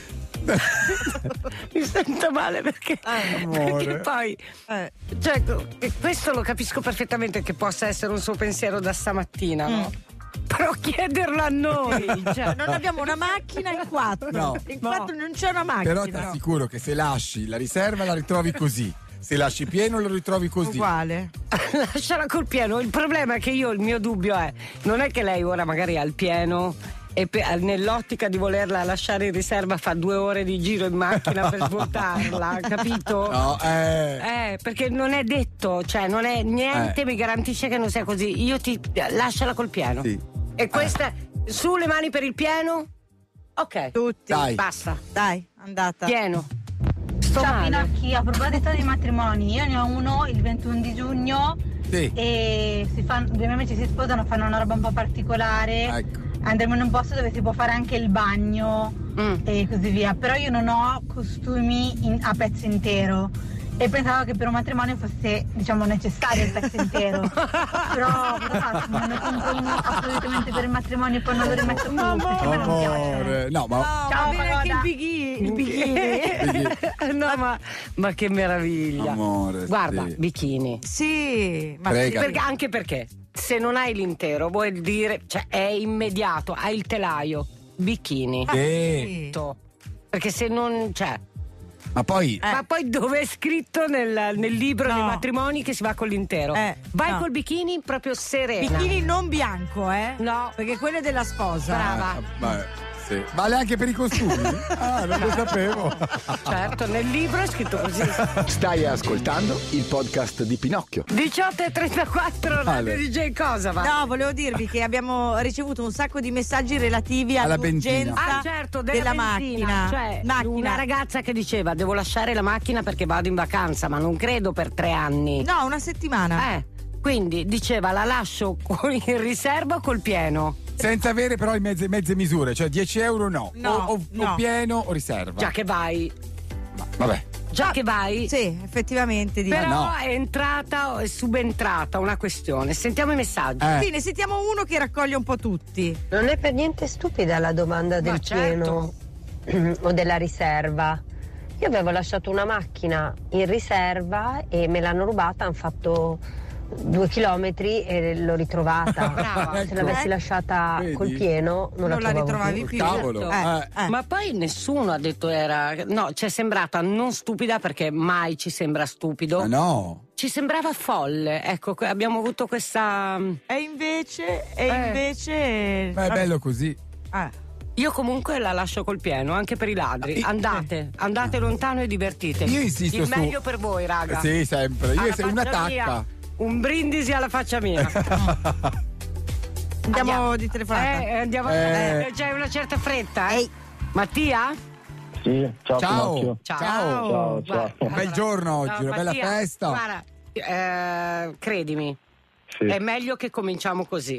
Mi sento male perché, amore. perché poi Eh. cioè, questo lo capisco perfettamente che possa essere un suo pensiero da stamattina, no? Però chiederlo a noi, cioè, Non abbiamo una macchina in quattro. No. In quattro non c'è una macchina. Però ti assicuro che se lasci la riserva la ritrovi così. Se lasci pieno lo ritrovi così. Uguale. lasciala col pieno. Il problema è che io, il mio dubbio è, non è che lei ora magari ha il pieno e pe- nell'ottica di volerla lasciare in riserva fa due ore di giro in macchina per svuotarla, capito? No, eh. Eh, perché non è detto, cioè non è niente, Eh. mi garantisce che non sia così. Io ti lasciala col pieno. Sì. E questa, su le mani per il pieno? Ok. Tutti. Dai. Basta. Dai, andata. Pieno. Sto Ciao male. Pinocchi, a proposito di matrimoni, io ne ho uno il ventuno di giugno Sì. e si fanno, due miei amici si sposano, fanno una roba un po' particolare. Ecco. Andremo in un posto dove si può fare anche il bagno Mm. e così via, però io non ho costumi in- a pezzo intero e pensavo che per un matrimonio fosse, diciamo, necessario il pezzo intero. Però cosa faccio? Non ne compro uno assolutamente per il matrimonio e poi non lo rimetto più perché a me non piace. Amore. No, ma No, Ciao, va bene anche il Pagoda. bikini. Il bikini. no, ma, ma che meraviglia. Amore, Guarda, sì. bikini. Sì, ma Prega. Perché- anche perché se non hai l'intero vuol dire, cioè è immediato, hai il telaio, bikini. Sì. Tutto. Perché se non, cioè, Ma poi ma poi dove è scritto nel, nel libro No. dei matrimoni che si va con l'intero? Eh, Vai no. col bikini proprio serena. bikini non bianco, eh? No. Perché quello è della sposa. Brava. Eh, vabbè, sì. Vale anche per i costumi? Ah, non lo sapevo. Certo, nel libro è scritto così. Stai ascoltando il podcast di Pinocchio. diciotto e trentaquattro Vale. Radio D J cosa va? No, volevo dirvi che abbiamo ricevuto un sacco di messaggi relativi Alla all'urgenza Ah, certo, della, della benzina. macchina. Cioè, Macchina. una ragazza che diceva devo lasciare la macchina perché vado in vacanza, ma non credo per tre anni. No, una settimana. Eh, quindi diceva la lascio con- in riserva o col pieno? Senza avere però le mezze, mezze misure, cioè dieci euro no. No, o, o- no. o pieno o riserva. Già che vai, Ma, vabbè. già che vai. Sì, effettivamente. Di... Però no. è entrata, è subentrata una questione. Sentiamo i messaggi. Eh. Sì, ne sentiamo uno che raccoglie un po' tutti. Non è per niente stupida la domanda del Ma certo. pieno o della riserva. Io avevo lasciato una macchina in riserva e me l'hanno rubata, hanno fatto due chilometri e l'ho ritrovata. Brava. Se l'avessi Eh. lasciata Vedi? col pieno non, Non la trovavo ritrovavi più. più. Cavolo. Eh, eh. Ma poi nessuno ha detto era. No, ci è sembrata non stupida perché mai ci sembra stupido. Ma no. Ci sembrava folle. Ecco, que- abbiamo avuto questa. E invece, e Eh. invece. Ma è bello così. Ah. Io comunque la lascio col pieno, anche per i ladri. Andate, andate lontano e divertitevi. Io insisto Il su- meglio per voi, raga. Sì, sempre. Io Alla se una faccia mia. tappa. Un brindisi alla faccia mia. Andiamo di telefonata. Eh, andiamo. Eh. eh, C'è una certa fretta, eh. Mattia? Sì, ciao, Ciao. Pinocchio. Ciao. Ciao, ciao. Un bel giorno oggi, Ciao, una bella Mattia. festa. Guarda, eh, credimi, Sì, è meglio che cominciamo così.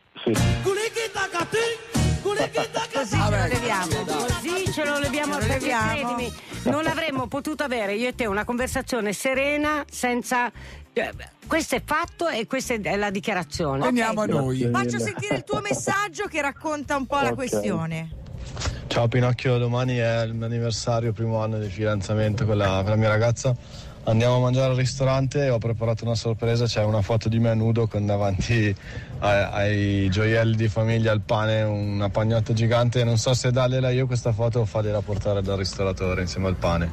sì. Così ce lo leviamo. Così ce lo leviamo al Ce lo leviamo. speriamo. credimi, non avremmo potuto avere io e te una conversazione serena senza. Questo è fatto e questa è la dichiarazione. Andiamo a noi. Faccio sentire il tuo messaggio che racconta un po' la Ok. questione. Ciao Pinocchio, domani è il mio anniversario, primo anno di fidanzamento con la, con la mia ragazza. Andiamo a mangiare al ristorante e ho preparato una sorpresa, c'è una foto di me nudo con davanti ai, ai gioielli di famiglia, il pane, una pagnotta gigante. Non so se dargliela io questa foto o fargliela portare dal ristoratore insieme al pane.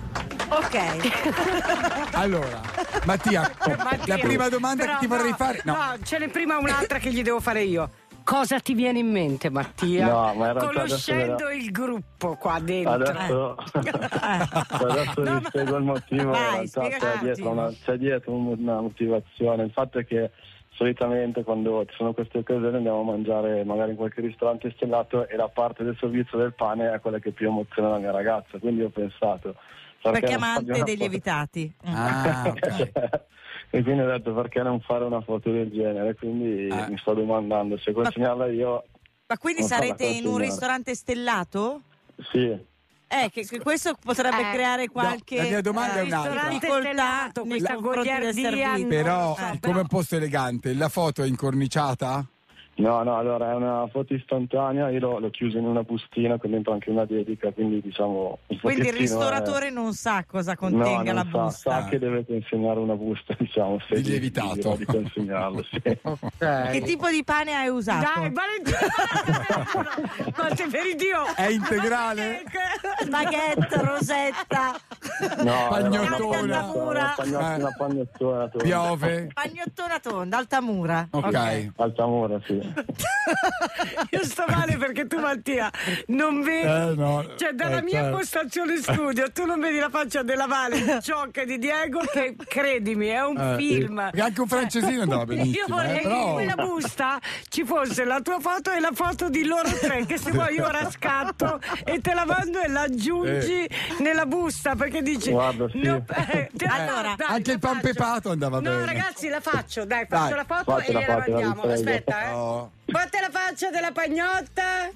Ok. Allora, Mattia, la prima domanda Però che ti vorrei no, fare. No, no, ce n'è prima un'altra che gli devo fare io. Cosa ti viene in mente, Mattia? No, ma in realtà conoscendo adesso il gruppo qua dentro. Adesso, adesso No, vi spiego il motivo. vai, in realtà spiega c'è un dietro, attimo. una, c'è dietro una motivazione. Il fatto è che solitamente quando ci sono queste occasioni andiamo a mangiare magari in qualche ristorante stellato e la parte del servizio del pane è quella che più emoziona la mia ragazza. Quindi ho pensato. Perché non amante fargli dei una lievitati. Ah, ok. E quindi ho detto perché non fare una foto del genere, quindi Eh. mi sto domandando se consegnarla io. Ma quindi non farla sarete in un consegnare. ristorante stellato? Sì. Eh, che, che questo potrebbe Eh, creare qualche la mia domanda è un'altra. ristorante difficoltà stellato, nei questa confronti del goliardia, servizio. Però, Eh, come un posto elegante, la foto è incorniciata? No, no, allora è una foto istantanea, io l'ho, l'ho chiusa in una bustina con dentro anche una dedica, quindi diciamo... un Quindi il pochettino ristoratore è- non sa cosa No, contenga non la sa, busta. sa che deve consegnare una busta, diciamo, se Di gli- lievitato. gli dirò di consegnarlo, sì. Che tipo di pane hai usato? Dai, Valentina! Ma se per Dio! È integrale? Spaghetto, rosetta, No, Pagnottona. era una pagnottona, una Eh. pagnottona, pagnottona tonda. Piove? pagnottona tonda, Altamura. Ok. Altamura, sì. Io sto male perché tu, Mattia, non vedi, Eh, no. cioè dalla Eh, mia certo. postazione studio tu non vedi la faccia della Vale, di Ciocca e di Diego, che credimi è un Eh, film. sì. E anche un francesino andava benissimo. Io vorrei eh, che però... in quella busta ci fosse la tua foto e la foto di loro tre, che se vuoi ora scatto e te la mando e la aggiungi nella busta, perché dici Guarda, sì. no, eh, te- Allora, dai, Anche la il pan faccio. pepato andava No bene. ragazzi, la faccio, dai, faccio Dai, la foto e fatela, gliela fatela, vi mandiamo. prego. Aspetta, eh. Oh. Fate la faccia della pagnotta.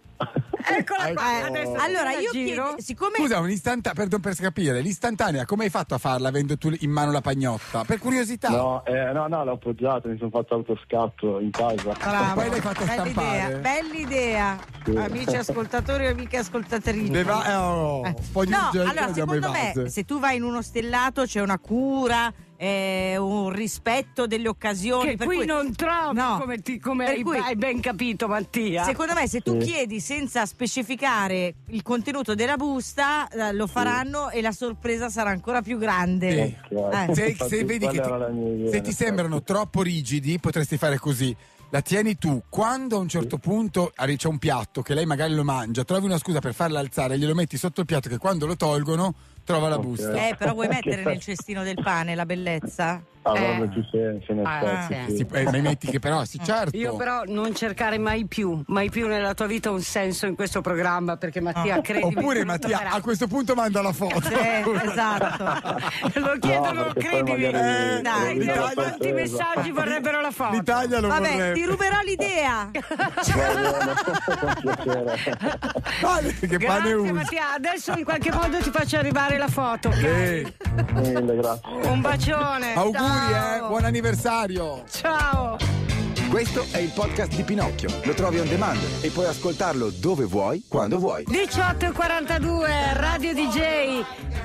Eccola qua. Eh, Adesso allora la io giro. chiedo, siccome Scusa, un'istantanea, perdon per capire, l'istantanea come hai fatto a farla avendo tu in mano la pagnotta? Per curiosità. No, eh, no, no, l'ho appoggiato, mi sono fatto autoscatto in casa. bravo, Poi l'hai fatta bella idea, stampare. bella idea. Sì. Amici ascoltatori e amiche ascoltatrici. Le va- eh, oh, un po' di No, urgenza, allora andiamo secondo ai me vase. se tu vai in uno stellato c'è una cura, eh, un rispetto delle occasioni. Che per qui cui, non trovi, No. come, ti, come Per hai, cui- hai ben capito, Mattia. Secondo me se tu Sì. chiedi senza specificare il contenuto della busta eh, lo faranno e la sorpresa sarà ancora più grande. Sì. Ok. Eh. Se, Infatti, se vedi che quella ti, era la mia idea, se in ti effetti. sembrano troppo rigidi, potresti fare così. La tieni tu, quando a un certo punto arri- c'è un piatto che lei magari lo mangia, trovi una scusa per farla alzare, glielo metti sotto il piatto che quando lo tolgono trova la Ok. busta. Eh, però vuoi mettere nel cestino del pane la bellezza? Ah, Eh. guarda, più senso, in Ah, effetti, sì. sì. Sì, eh, ma metti che però, sì, certo. Io però non cercare mai più, mai più nella tua vita un senso in questo programma, perché Mattia, credimi, Oppure tu non Mattia, troverai. a questo punto manda la foto. Eh, esatto. Lo chiedono, No, perché poi credimi. magari Eh, dai, rovina la quanti sorpresa. messaggi vorrebbero la foto? L'Italia lo Vabbè, vorrebbe. ti ruberò l'idea. Va bene, con piacere. Vale, che pane Grazie usi. Mattia, adesso in qualche modo ti faccio arrivare la foto, ok? Eh, Mille, grazie. Un bacione. auguri, Ciao. eh, buon anniversario. Ciao. Questo è il podcast di Pinocchio. Lo trovi on demand e puoi ascoltarlo dove vuoi, quando vuoi. diciotto e quarantadue, Radio D J.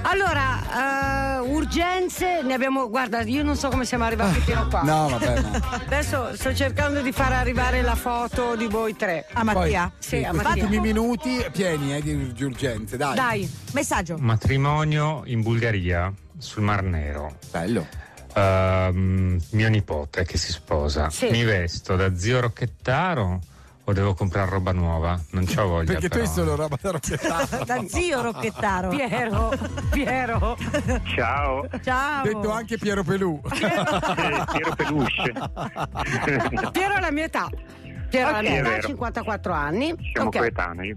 Allora, eh, urgenze, ne abbiamo, guarda, io non so come siamo arrivati fino a qua. No, vabbè, no. Adesso sto cercando di far arrivare la foto di voi tre. A Mattia? Poi, Sì, a questi Mattia. ultimi minuti pieni eh, di, di urgenze, dai. Dai. Messaggio. Matrimonio in Bulgaria, sul Mar Nero. Bello. Ehm, mio nipote che si sposa. Sì. Mi vesto da zio Rocchettaro o devo comprare roba nuova? Non c'ho voglia. Perché tu però. hai solo roba da rocchettare. Da zio Rocchettaro. Piero, Piero. Ciao. Ciao. Detto anche Piero Pelù. Piero Peluche. Piero ha la mia età. Piero ha la Ok. mia È età, vero. cinquantaquattro anni. Siamo Ok. coetanei.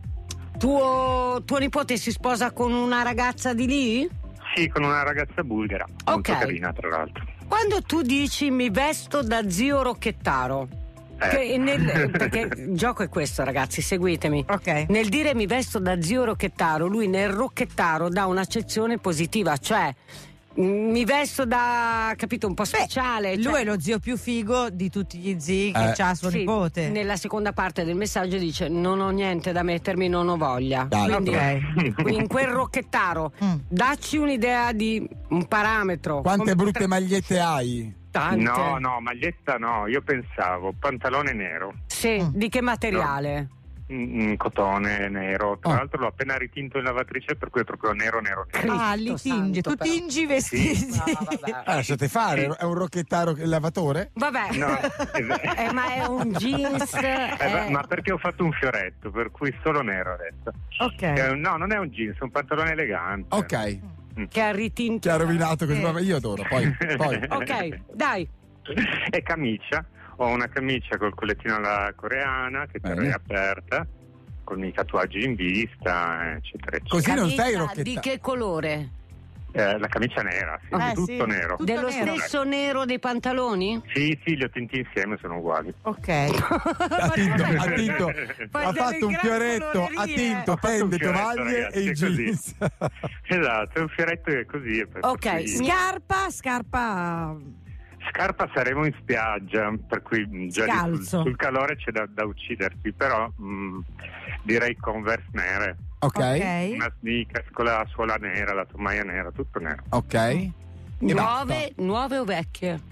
Tuo, tuo nipote si sposa con una ragazza di lì? Sì, con una ragazza bulgara. Molto Ok. carina, tra l'altro. Quando tu dici mi vesto da zio Rocchettaro, Che nel, perché il gioco è questo, ragazzi, seguitemi. Ok. Nel dire mi vesto da zio Rocchettaro, lui nel Rocchettaro dà un'accezione positiva, cioè mi vesto da, capito, un po' speciale. Beh, cioè... lui è lo zio più figo di tutti gli zii che Eh. c'ha suo Sì, nipote. nella seconda parte del messaggio dice non ho niente da mettermi, non ho voglia. Dai, Quindi ok. in quel Rocchettaro Mm. dacci un'idea di un parametro. Quante Come brutte potre- magliette hai? Tante. No, no, maglietta no, io pensavo pantalone nero, Sì, Mm. di che materiale? mm, mm, cotone nero, tra Oh. l'altro l'ho appena ritinto in lavatrice per cui è proprio nero, nero, nero. Ah, li Cristo tinge, santo, tu però. tingi i vestiti. No, vabbè. Ah, lasciate fare, è un rocchettaro il lavatore? Vabbè, No, esatto. Eh, ma è un jeans. Eh, è- ma perché ho fatto un fioretto, per cui solo nero adesso. Ok. Eh, no, non è un jeans, è un pantalone elegante. Ok, che ha ritinto. che ha rovinato così, Eh. vabbè, io adoro, poi, poi. Ok, dai. E camicia, ho una camicia col collettino alla coreana che Bene. terrei aperta, con i tatuaggi in vista, eccetera, eccetera. Così non sei Camicia rocchettaro. di che colore? Eh, la camicia nera, sì, Eh, tutto sì. nero. Tutto Dello nero. stesso nero dei pantaloni? Sì, sì, li ho tinti insieme, sono uguali. Ok. Ha tinto, ha, tinto, Fai ha delle fatto un gran fioretto, ha colorerie. tinto Ho fatto un tende, fioretto, tovaglie ragazzi, e i è così. jeans. Esatto, è un fioretto che è così. e per Ok, cui- Scarpa, scarpa. Scarpa saremo in spiaggia, per cui mh, già lì sul, Scalzo. sul calore c'è da, da uccidersi, però mh, direi Converse nere, Ok, una sneakers con la suola nera, la tomaia nera, tutto nero. ok. E Nuove, nuove o vecchie?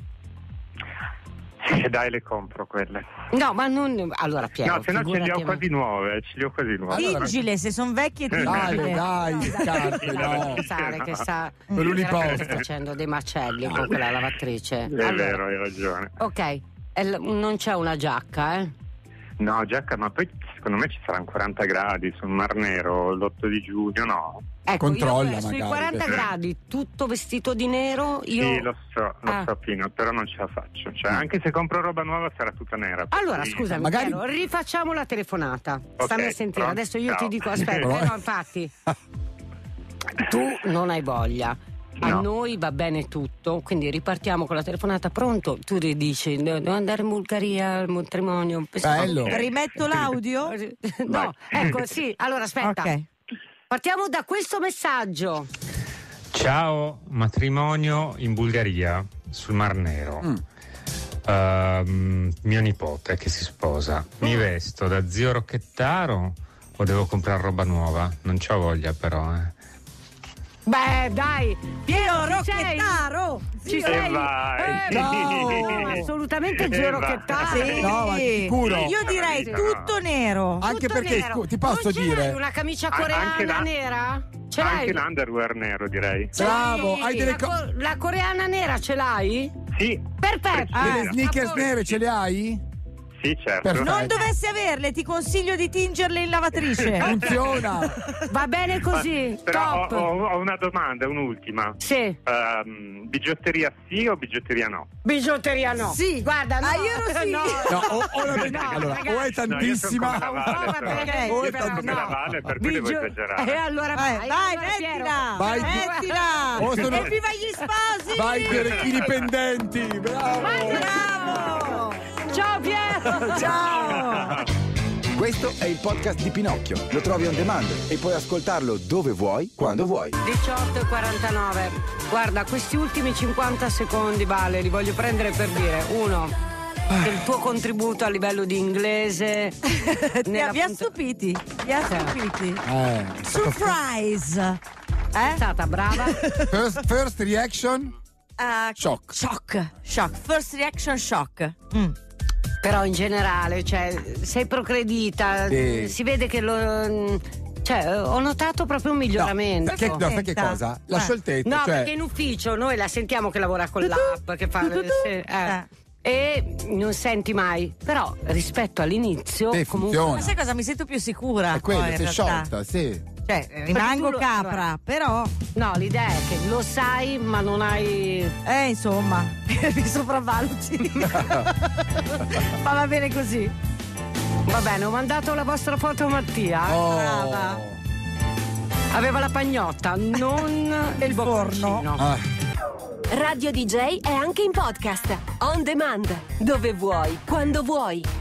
E dai, le compro quelle. No, ma non. Allora, Piero. no, se no ce le ho figurati- quasi nuove, ce le ho quasi nuove. Allora- Tingile, se sono vecchie Dai, tingile. dai, scarpe, no. Pensare che sta Con l'uniposto. veramente facendo dei macelli con quella lavatrice. È Allora, vero, hai ragione. ok, è l- non c'è una giacca, eh? No, giacca, ma poi secondo me ci saranno quaranta gradi sul Mar Nero l'otto di giugno, no? Ecco, Controlla io, sui magari, quaranta perché- gradi, tutto vestito di nero, io. Sì, lo so, lo Ah. so Pino, però non ce la faccio. Cioè, anche se compro roba nuova sarà tutta nera. per Allora, cui- scusami, Magari- Piero, rifacciamo la telefonata. Ok, Stammi a sentire, pronto? adesso io Ciao. ti dico, aspetta, Però- eh, no, infatti. Tu non hai voglia. A No. noi va bene tutto, quindi ripartiamo con la telefonata. Pronto? Tu dici, devo andare in Bulgaria al matrimonio. Bello. Rimetto l'audio? No, ecco, sì. Allora, aspetta. Ok. Partiamo da questo messaggio. Ciao, matrimonio in Bulgaria, sul Mar Nero. Mm. Ehm, mio nipote che si sposa. Mi vesto da zio Rocchettaro o devo comprare roba nuova? Non c'ho voglia però, eh. Beh, dai, Piero Rocchettaro! Ci E sei? vai. Eh, no, assolutamente E Gio vai. Rocchettaro. Sì. No, ma sicuro. Io direi No. tutto nero. Anche Tutto perché, nero. scu- ti posso Non ce l'hai dire, una camicia A- coreana anche la- nera? Ce l'hai? Anche l'underwear nero, direi. bravo, hai delle la, co- co- la coreana nera ce l'hai? Sì, Perfetto. delle Ah, sneakers a posto. nere, ce le hai? sì, certo. Perfetto. Non dovessi averle, ti consiglio di tingerle in lavatrice. Funziona. Va bene così. Però ho, Top. ho- ho una domanda, un'ultima. Sì. Ehm, bigiotteria sì o bigiotteria no? Bigiotteria no. Sì. Guarda, no. Ah, io sì. No. No, o, o la- No, allora, ragazzi. o è No, io sono tantissima. come la Valle, Oh, però. vabbè, Io però sono come no. la Valle, per cui devo Bigio- esagerare. E allora Vai, vai, vai, allora, Piero. mettila! Vai. Mettila! Oh, sono- E viva gli sposi! Vai, gli orecchini pendenti, bravo. Bravo! Ciao Piero. Ciao! Questo è il podcast di Pinocchio. Lo trovi on demand e puoi ascoltarlo dove vuoi, quando vuoi. diciotto e quarantanove. Guarda, questi ultimi cinquanta secondi, Vale, li voglio prendere per dire, uno, che il tuo contributo a livello di inglese Mi nella ha, mi ha punta- stupiti, mi ha stupiti. Eh. Surprise! è stata brava. First, first reaction? Uh, Shock. Shock. Shock. First reaction shock. Mm. Però in generale, cioè, sei progredita, Sì. si vede che lo. Cioè, ho notato proprio un miglioramento. No, che, no, sai che cosa? La Eh. scioltezza, No, cioè, perché in ufficio noi la sentiamo che lavora con l'app, che fa. sì, eh. Eh. E non senti mai. Però rispetto all'inizio, Sì, comunque. funziona. Ma sai cosa? Mi sento più sicura. è quello, poi, in sei realtà. sciolta, sì. Cioè, rimango tu lo- capra, però. No, l'idea è che lo sai, ma non hai. Eh, insomma, mi sopravvaluti. Ma va bene così. Va bene, ho mandato la vostra foto a Mattia. Oh. Brava. Aveva la pagnotta, non il forno. Ah. Radio D J è anche in podcast, on demand, dove vuoi, quando vuoi.